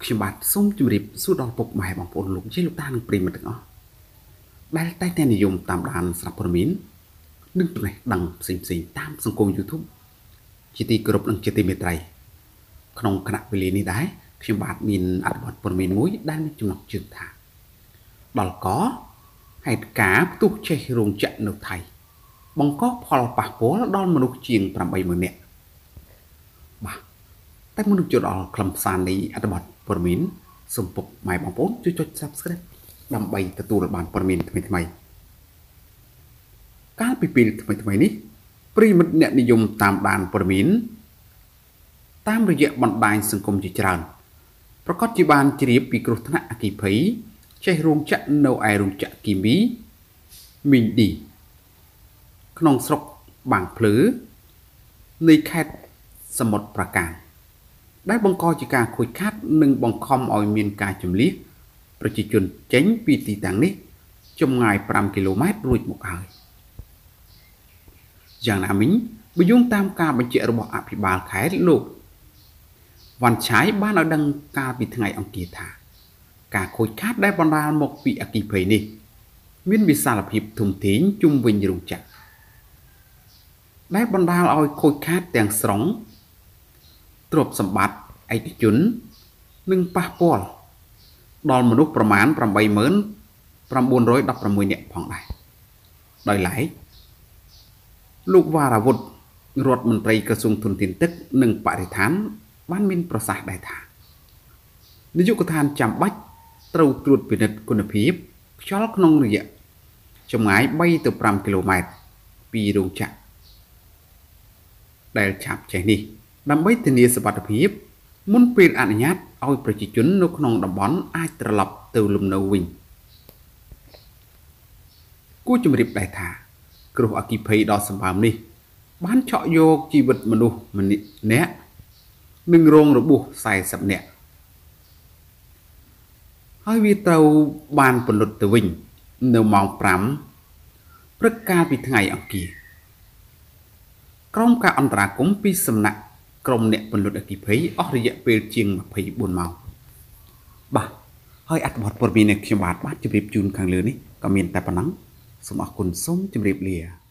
ខ្ញុំបាទសូមជម្រាបសួរដល់ពុកម៉ែបងប្អូនលោកជាលោកតានិងប្រិយមិត្តទាំងអស់ដែលតែងតែនិយមតាមដានស្រាប់ព័ត៌មាននិងចំណេះដឹងផ្សេងៗតាមសង្គម YouTube ជាទីគោរពនិងជាទីមេត្រីក្នុងគណៈវេលានេះដែរខ្ញុំបាទមានអត្ថបទព័ត៌មានមួយដែលមានចំណងជើងថាដល់កហេតុការណ៍ផ្ទុះចេះរោងចក្រនៅថៃបង្កផលប៉ះពាល់ដល់មនុស្សជាង 80000 នាក់បាទតែមុននឹងចូលដល់ខ្លឹមសារនៃអត្ថបទព័ត៌មានសូមពុកម៉ែបងប្អូនជួយចុច Subscribe ដើម្បីទទួលបានព័ត៌មានថ្មីៗកាលពីពេលថ្មីៗនេះប្រិយមិត្តអ្នកនិយមតាមដានព័ត៌មានតាមរយៈបណ្ដាញសង្គមជាច្រើនប្រកាសជាបានជ្រាបពីគ្រោះថ្នាក់អគ្គិភ័យចេះរោងចក្រនៅឯរោងចក្រគីមីមីងឌីក្នុងស្រុកបាងភ្លឺនៃខេត្តសមុទ្រប្រាកានដែលបង្កជាការខូចខាតនិងបង្ខំឲ្យមានការជម្លៀសប្រជាជនចេញពីទីតាំងនេះចម្ងាយ 5 គីឡូម៉ែត្ររួចមកហើយយ៉ាងណាមិញបើយោងតាមការបញ្ជាក់របស់អភិបាលខេត្តលោកវ៉ាន់ឆាយបានឲ្យដឹងកាលពីថ្ងៃអង្គារថាការខូចខាតដែលបណ្ដាលមកពីអគ្គិភ័យនេះមានវិសាលភាពធំធេងជុំវិញរោងចក្រដែលបណ្ដាលឲ្យខូចខាតទាំងស្រុងទ្រព្យសម្បត្តិឯកជននិងប៉ះពាល់ដល់មនុស្សប្រមាណ 80916 នាក់ផងដែរដោយឡែកលោកវ៉ារ៉ាវុធរដ្ឋមន្ត្រីក្រសួងធនធានទឹកនិងបរិស្ថានបានមានប្រសាសន៍ដែរថានាយកដ្ឋានចាំបាច់ត្រូវត្រួតពិនិត្យគុណភាពខ្យល់ក្នុងរយៈចម្ងាយ 3 ទៅ 5 គីឡូម៉ែត្រពីរោងចក្រដែលឆាប់ចេះនេះដើម្បីធានាសុវត្ថិភាពមុនពេលអនុញ្ញាតឲ្យប្រជាជននៅក្នុងតំបន់អាចត្រឡប់ទៅលំនៅវិញគួរជម្រាបដែរថាគ្រោះអគ្គិភ័យដ៏សម្បើមនេះបានឆក់យកជីវិតមនុស្សម្នាក់និងរងរបួស40នាក់ហើយវាត្រូវបានពន្លត់ទៅវិញនៅម៉ោង 5 ព្រឹកកាលពីថ្ងៃអង្គារក្រោមការអន្តរាគមន៍ពីសំណាក់ក្រុមអ្នកពន្លត់អគ្គិភ័យអស់រយៈពេលជាង24ម៉ោងបាទហើយអត្ថបទព័ត៌មាននេះខ្ញុំបាទជម្រាបជូនខាងលើនេះក៏មានតែប៉ុណ្ណឹងសូមអរគុណសូមជម្រាបលា